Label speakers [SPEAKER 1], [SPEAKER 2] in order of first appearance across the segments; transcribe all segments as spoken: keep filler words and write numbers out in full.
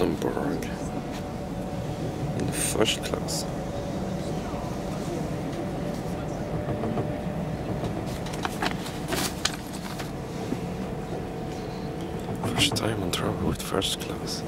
[SPEAKER 1] Gothenburg in the first class. First time on travel with first class.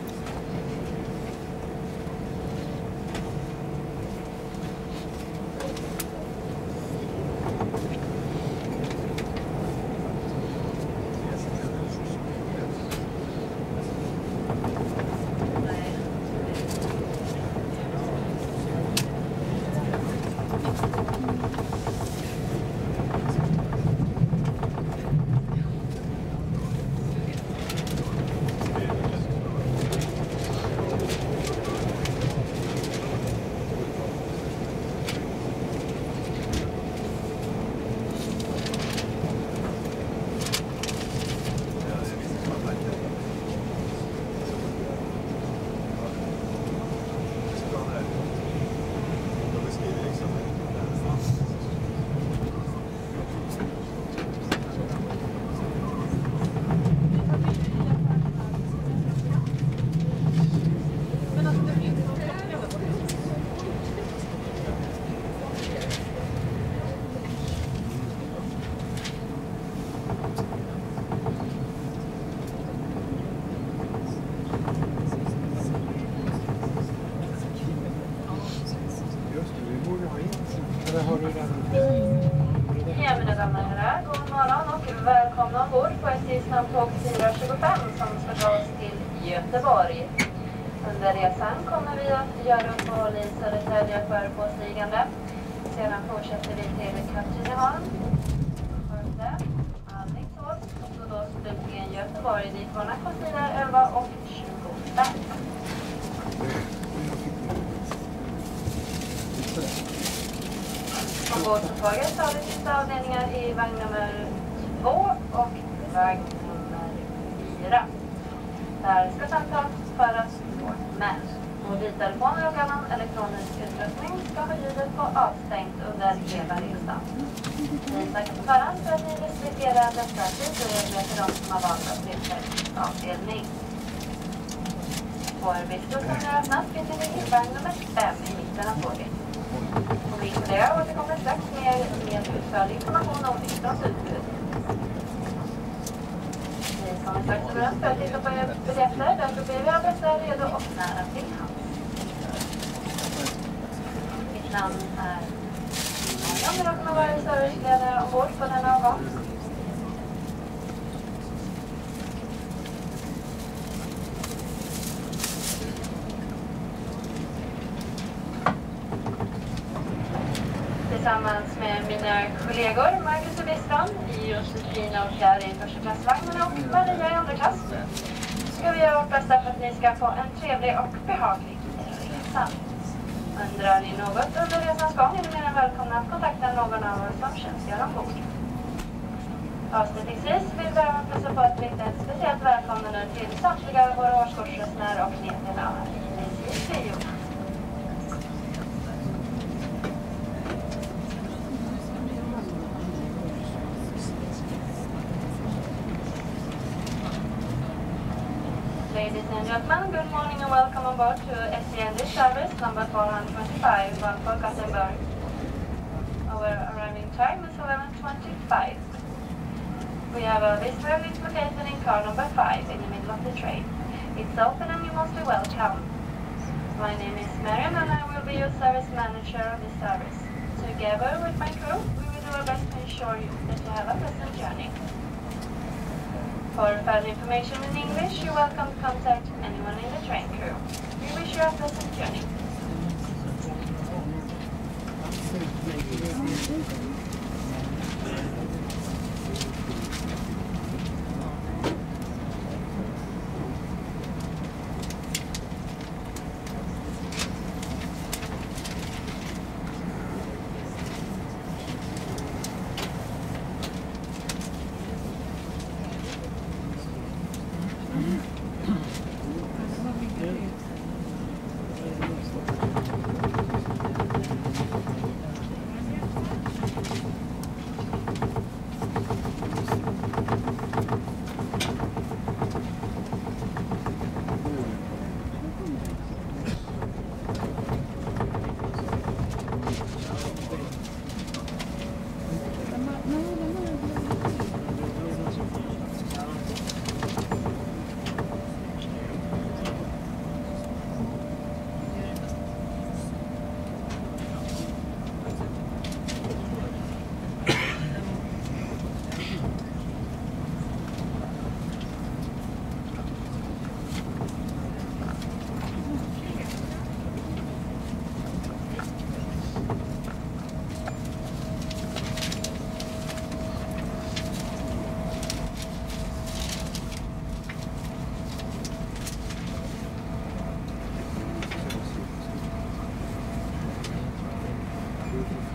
[SPEAKER 2] Ja, mina damer och herrar, god morgon och välkomna ombord på S J snabbtåg fyrahundratjugofem som ska ta oss till Göteborg. Under resan kommer vi att göra uppehåll i Södertälje för påstigande. Sedan fortsätter vi till Katrineholm, Skövde, Alingsås och så då slutligen Göteborg dit våra kostnader elva och tjugofem. Ombordtåget har vi sista avdelningar i vagn nummer två och vagn nummer fyra. Där ska samtal föras på med. Mobiltelefoner och annan elektronisk utrustning ska ha ljudet på avstängt under hela resan. Vi tackar på förhand för att ni respekterar dessa tidsregler för de som har valt att resa i avdelning. Vår vistelsen är öppnat finner vi i vagn nummer fem i mitten av tåget. Och vi kollegor återkommer strax med, med utförlig information om riksdagens utbud. Vi kommer strax överens för att titta på era biljetter, därför blir vi alla redo och nära till hands. Mitt namn är Mariam, och jag kommer vara serviceledare ombord på denna avgång. Tillsammans med mina kollegor Marcus och Weststrand i Josefina och Kjär i första klassvagnen och Maria i andra klass ska vi göra vårt bästa för att ni ska få en trevlig och behaglig resa. Undrar ni något under resans gång är ni mer än välkomna att kontakta någon av oss som tjänstgör ombord. Avslutningsvis vill vi även passa på att rikta ett speciellt välkomnande till samtliga våra årskursresenärer och medlemmar i S J. Ladies and gentlemen, good morning and welcome on board to S C N D service number four hundred twenty-five, bound for Gothenburg. Our arriving time is eleven twenty-five. We have a visitor lift located in car number five in the middle of the train. It's open and you're mostly welcome. My name is Mariam and I will be your service manager of this service. Together with my crew, we will do our best to ensure you that you have a pleasant journey. For further information in English, you're welcome to contact anyone in the train crew. We wish you a pleasant journey.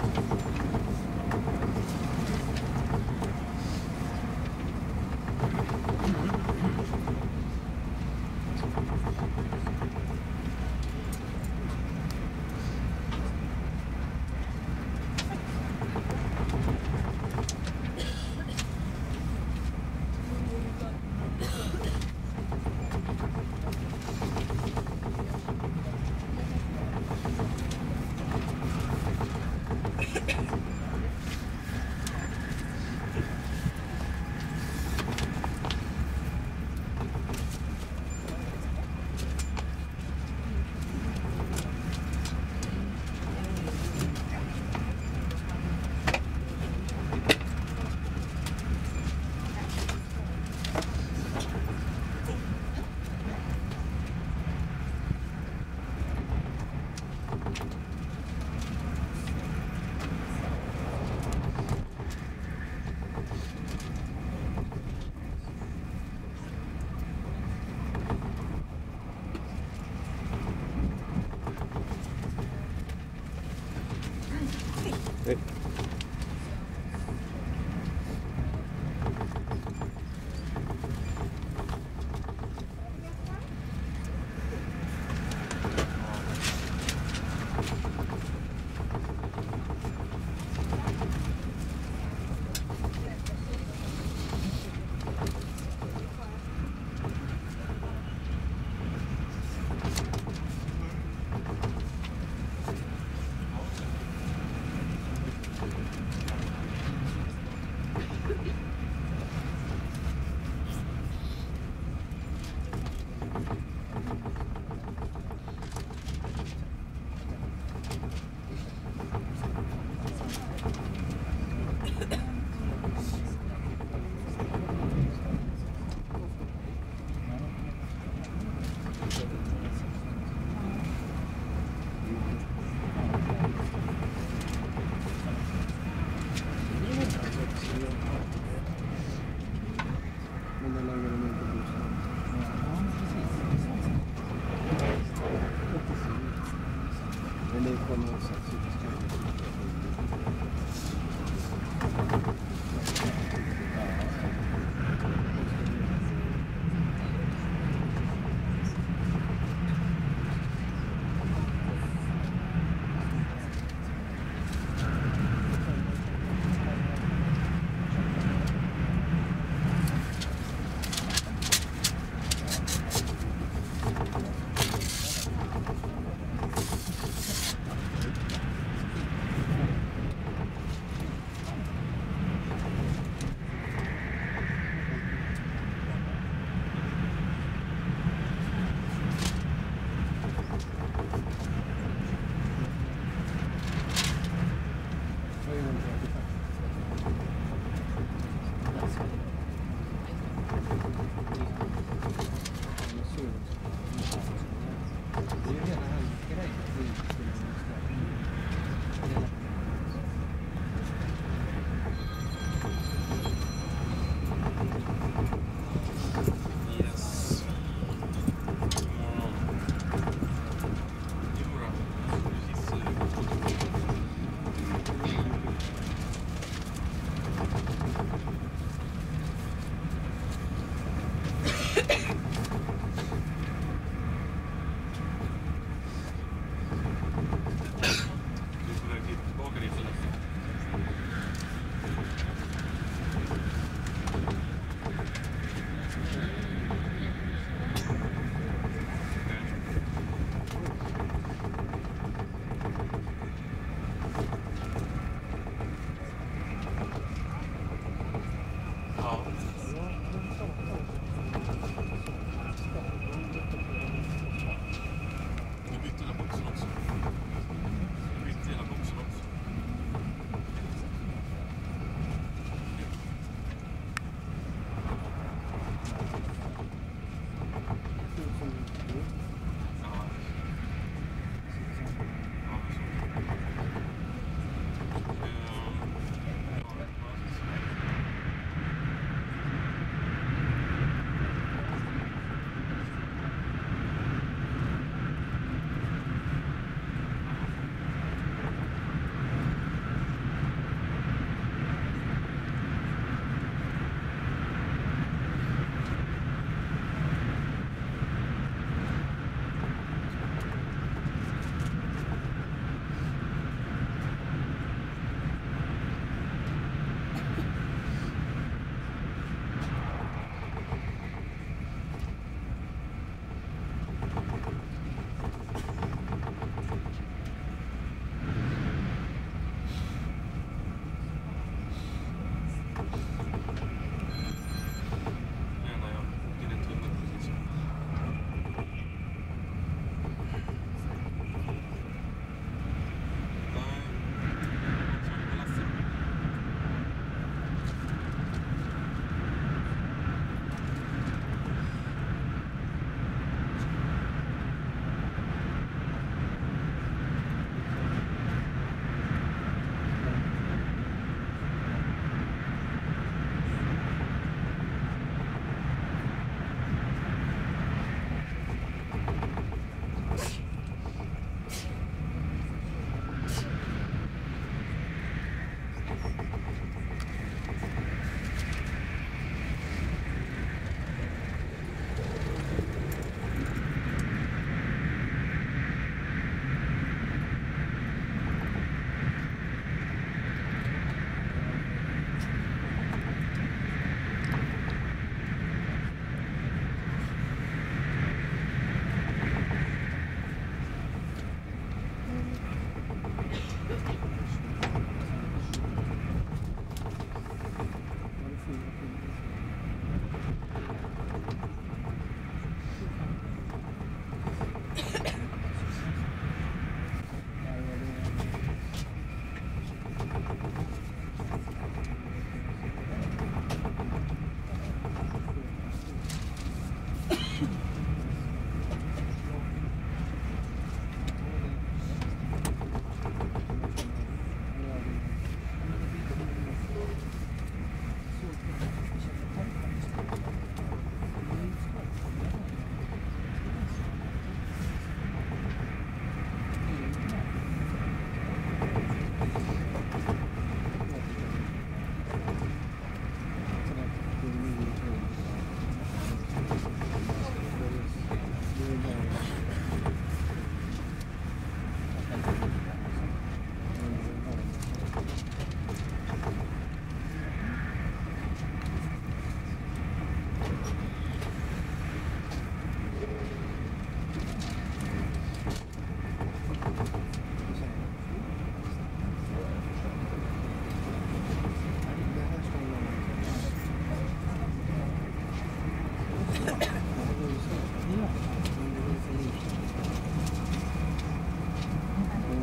[SPEAKER 1] Hey.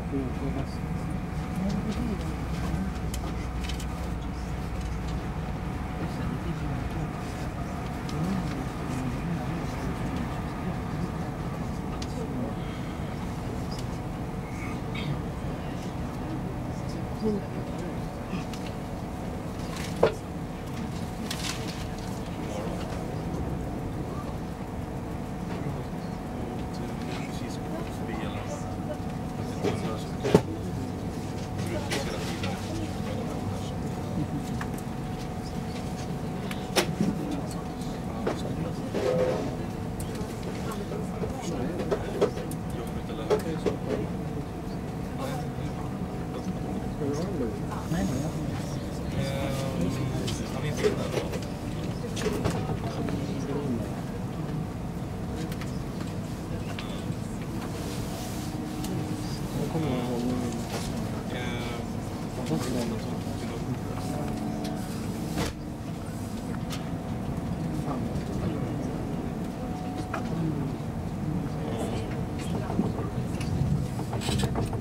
[SPEAKER 3] Thank you.